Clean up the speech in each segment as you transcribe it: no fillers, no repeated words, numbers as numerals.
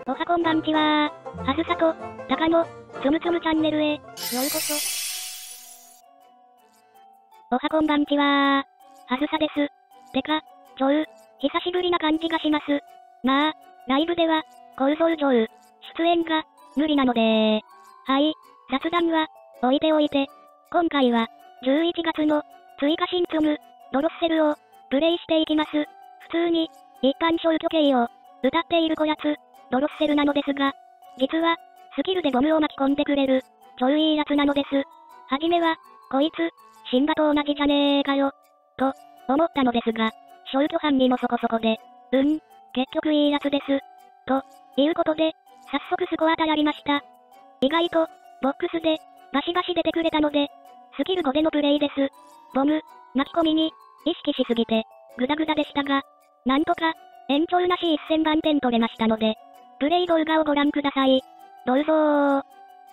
おはこんばんちはー。はずさと、たかの、つむつむチャンネルへ、ようこそ。おはこんばんちはー。はずさです。てか、久しぶりな感じがします。まあ、ライブでは、構造上、出演が、無理なのではい、雑談は、置いておいて、今回は、11月の、追加新ツム、ドロッセルを、プレイしていきます。普通に、一般消去系を、歌っているこやつ、ドロッセルなのですが、実は、スキルでボムを巻き込んでくれる、超いいやつなのです。はじめは、こいつ、シンバと同じじゃねーかよ、と、思ったのですが、消去犯にもそこそこで、結局いいやつです。と、いうことで、早速スコアタやりました。意外と、ボックスで、バシバシ出てくれたので、スキル5でのプレイです。ボム、巻き込みに、意識しすぎて、グダグダでしたが、なんとか、延長なし1000万点取れましたので、プレイ動画をご覧ください。どうぞー。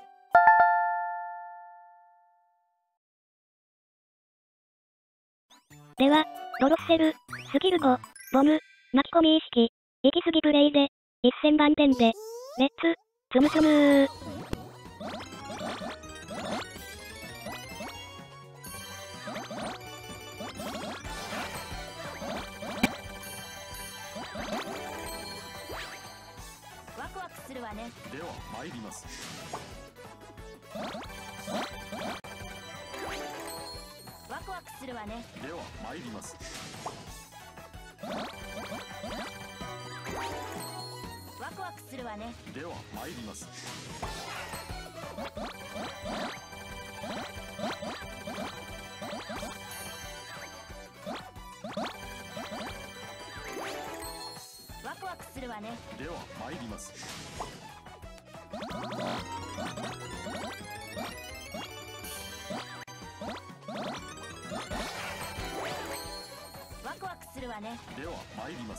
では、ドロッセル、スキル5、ボム、巻き込み意識、行き過ぎプレイで、1000万点で、レッツ、つむつむー。 ワクワクするわね。 では参ります。 ワクワクするわね。 では参ります。 ワクワクするわね。 では参ります。 ワクワクするわね。 では参ります。 ワクワクするわね。 では参ります。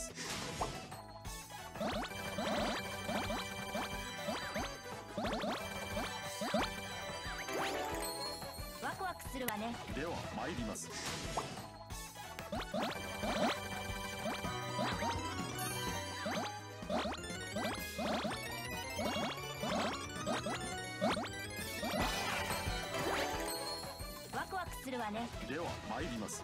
ワクワクするわね。 では参ります。 ワクワクするわね。 では参ります。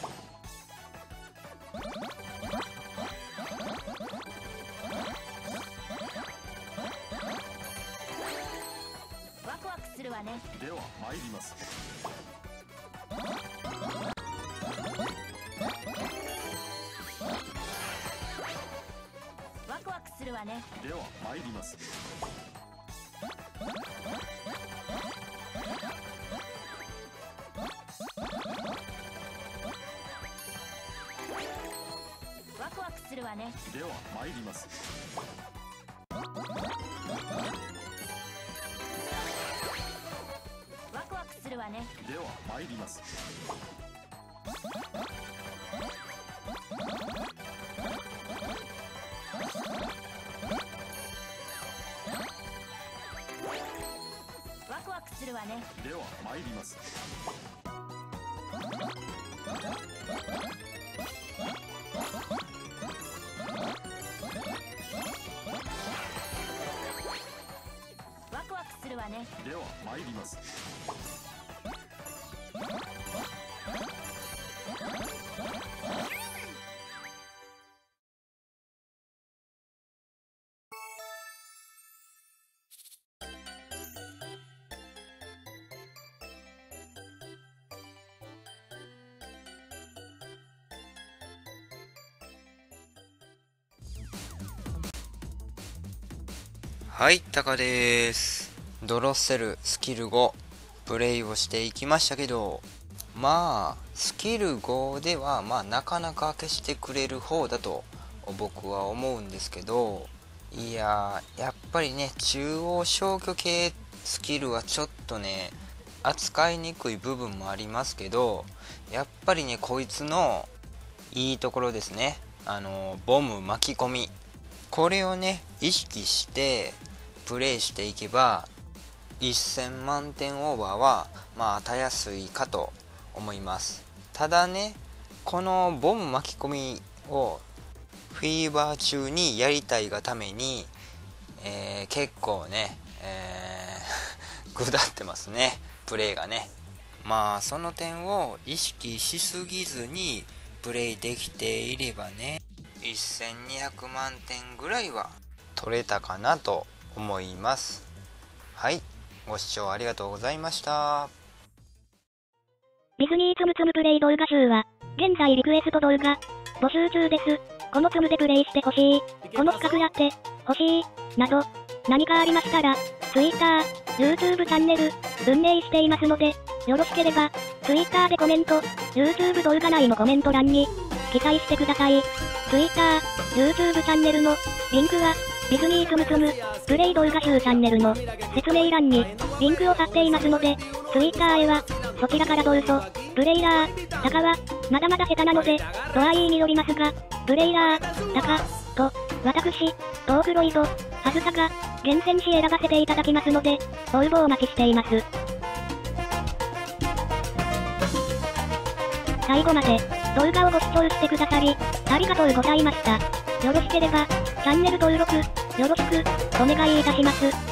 ワクワクするわね。 では参ります。 ワクワクするわね。 では参ります。 ワクワクするわね。 では参ります。 ワクワクするわね。 では参ります。 ワクワクするわね。 では参ります。 ワクワクするわね。 では参ります。 はい、タカです。ドロッセルスキル5プレイをしていきましたけど、スキル5ではなかなか消してくれる方だと僕は思うんですけど、やっぱりね、中央消去系スキルはちょっとね、扱いにくい部分もありますけど、やっぱりね、こいつのいいところですね。ボム巻き込み。これをね、意識してプレイしていけば、1000万点オーバーはたやすいかと思います。ただね、このボム巻き込みをフィーバー中にやりたいがために、 結構ね、下ってますね、プレイがね。まあその点を意識しすぎずにプレイできていればね、1200万点ぐらいは取れたかなと思います。はい、ご視聴ありがとうございました。 ディズニーつむつむプレイ動画集は、現在リクエスト動画、募集中です。このつむでプレイしてほしい、この企画やってほしい、など、何かありましたら、Twitter、YouTube チャンネル、運営していますので、よろしければ、Twitter でコメント、YouTube 動画内のコメント欄に、記載してください。Twitter、YouTube チャンネルの、リンクは、ディズニーつむつむ、プレイ動画集チャンネルの、説明欄に、リンクを貼っていますので、Twitter へは、そちらからどうぞ。プレイヤー、タカは、まだまだ下手なので、とは言いによりますが、プレイヤー、タカ、と、私、トークロイド、ハズタが、厳選し選ばせていただきますので、応募お待ちしています。最後まで、動画をご視聴してくださり、ありがとうございました。よろしければ、チャンネル登録、よろしく、お願いいたします。